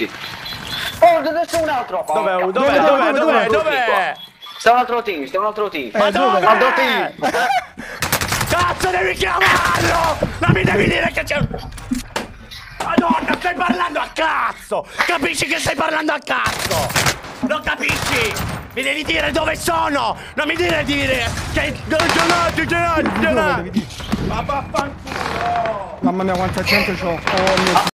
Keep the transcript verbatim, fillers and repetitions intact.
tutti. Oh, dove c'è un altro? Dov'è? Porca- Dov'è? Dov'è? Dov'è? Dov'è? Sta un altro team, sta un altro team. Ma Eh, dove? dove? Altro team. Cazzo, devi chiamarlo! Non mi devi dire che c'è... Madonna, stai parlando a cazzo! Capisci che stai parlando a cazzo? Non capisci? Mi devi dire dove sono! Non mi dire di dire che... Gianatti, Gianatti, Gianatti! Ma vaffanculo! Mamma mia quanta gente c'ho. Oh mio